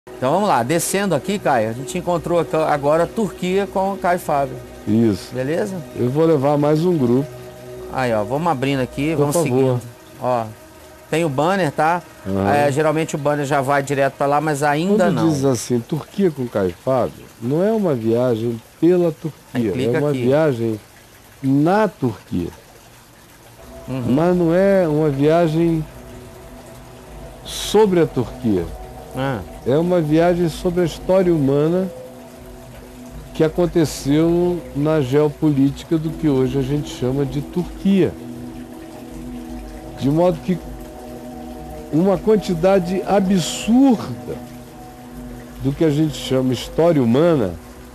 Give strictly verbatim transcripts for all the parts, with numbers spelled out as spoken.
Então vamos lá, descendo aqui, Caio, a gente encontrou aqui agora a Turquia com o Caio Fábio. Isso. Beleza? Eu vou levar mais um grupo. Aí, ó, vamos abrindo aqui, Por vamos favor. seguindo. Ó, tem o banner, tá? Uhum. É, geralmente o banner já vai direto para lá, mas ainda Quando não. diz assim, Turquia com Caio Fábio, não é uma viagem pela Turquia, é uma aqui. viagem na Turquia. Uhum. Mas não é uma viagem sobre a Turquia. Ah. É uma viagem sobre a história humana que aconteceu na geopolítica do que hoje a gente chama de Turquia. De modo que uma quantidade absurda do que a gente chama história humana,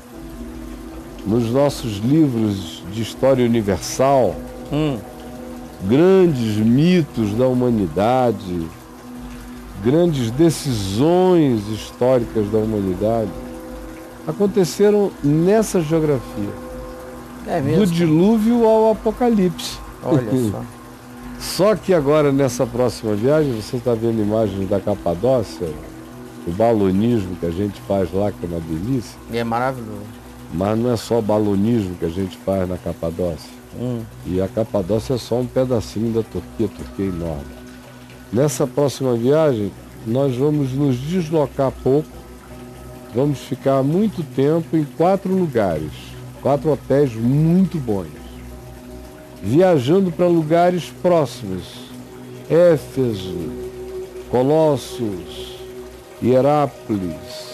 nos nossos livros de história universal, hum. grandes mitos da humanidade, grandes decisões históricas da humanidade, aconteceram nessa geografia. É mesmo? Do dilúvio ao apocalipse. Olha só. Só que agora, nessa próxima viagem, você está vendo imagens da Capadócia, o balonismo que a gente faz lá, que é uma delícia. E é maravilhoso. Mas não é só balonismo que a gente faz na Capadócia. Hum. E a Capadócia é só um pedacinho da Turquia, a Turquia é enorme. Nessa próxima viagem, nós vamos nos deslocar pouco, vamos ficar muito tempo em quatro lugares, quatro hotéis muito bons, viajando para lugares próximos: Éfeso, Colossos, Hierápolis,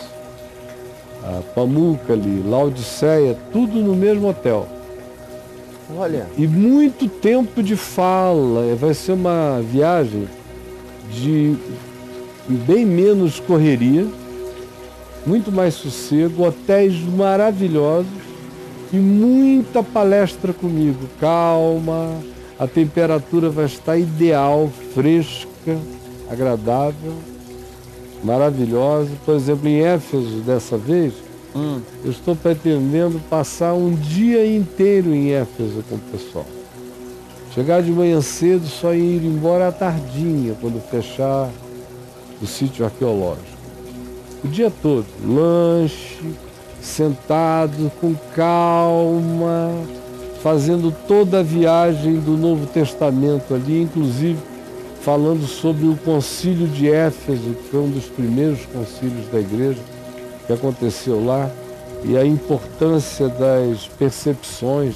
Pamukkale, Laodiceia, tudo no mesmo hotel. Olha. E muito tempo de fala. Vai ser uma viagem de bem menos correria, muito mais sossego, hotéis maravilhosos e muita palestra comigo. Calma, a temperatura vai estar ideal, fresca, agradável, maravilhosa. Por exemplo, em Éfeso, dessa vez, hum. eu estou pretendendo passar um dia inteiro em Éfeso com o pessoal. Chegar de manhã cedo, só ir embora à tardinha, quando fechar o sítio arqueológico. O dia todo, lanche, sentado, com calma, fazendo toda a viagem do Novo Testamento ali, inclusive falando sobre o concílio de Éfeso, que foi um dos primeiros concílios da igreja, que aconteceu lá, e a importância das percepções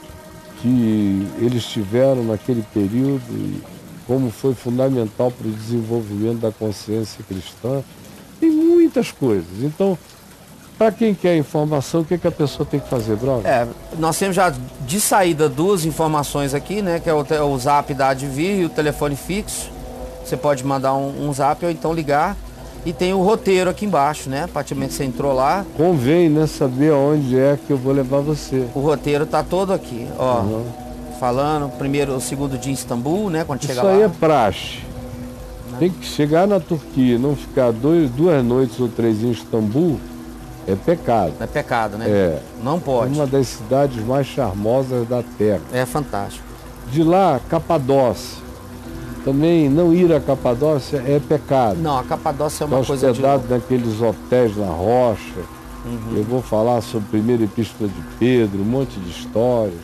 que eles tiveram naquele período e como foi fundamental para o desenvolvimento da consciência cristã. Tem muitas coisas. Então, para quem quer informação, o que, que a pessoa tem que fazer, brother? É, nós temos já de saída duas informações aqui, né? Que é o, o zap da Advir e o telefone fixo. Você pode mandar um, um zap ou então ligar. E tem o roteiro aqui embaixo, né? A partir do momento que você entrou lá. Convém, né? Saber aonde é que eu vou levar você. O roteiro tá todo aqui, ó. Uhum. Falando, primeiro, o segundo dia em Istambul, né? Quando chega lá. Isso aí é praxe. Né? Tem que chegar na Turquia, não ficar dois, duas noites ou três em Istambul, é pecado. É pecado, né? É. Não pode. É uma das cidades mais charmosas da Terra. É fantástico. De lá, Capadócia. Também não ir à Capadócia é pecado. Não, a Capadócia é uma Tá coisa de... hospedado naqueles hotéis na rocha. Uhum. Eu vou falar sobre a primeira epístola de Pedro, um monte de histórias.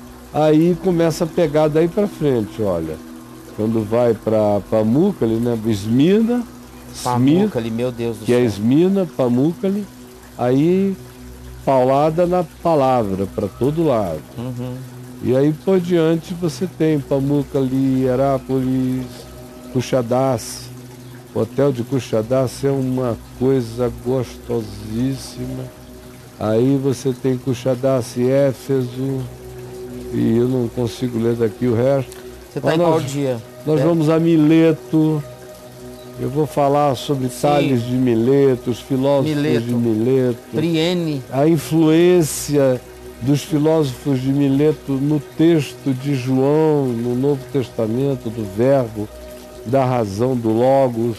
Aí começa a pegar daí para frente, olha. Quando vai para Pamukkale, né? Esmirna, Pamukkale, meu Deus do que céu. é Esmirna, Pamukkale, aí paulada na palavra, para todo lado. Uhum. E aí por diante você tem Pamukkale, Hierápolis, Kushadasi. O hotel de Kushadasi é uma coisa gostosíssima. Aí você tem Kushadasi, Éfeso, e eu não consigo ler daqui o resto. Você está em qual dia? Nós é. vamos a Mileto. Eu vou falar sobre Sim. Tales de Mileto, os filósofos Mileto. de Mileto. Priene. A influência dos filósofos de Mileto no texto de João, no Novo Testamento, do Verbo, da razão, do Logos.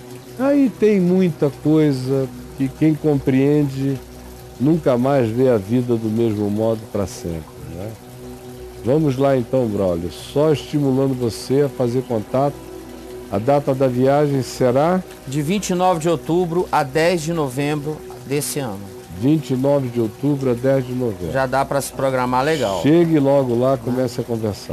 Aí tem muita coisa que quem compreende nunca mais vê a vida do mesmo modo para sempre, né? Vamos lá então, brother, só estimulando você a fazer contato A data da viagem será? De vinte e nove de outubro a dez de novembro desse ano. vinte e nove de outubro a dez de novembro. Já dá para se programar legal. Chegue logo lá, comece a conversar.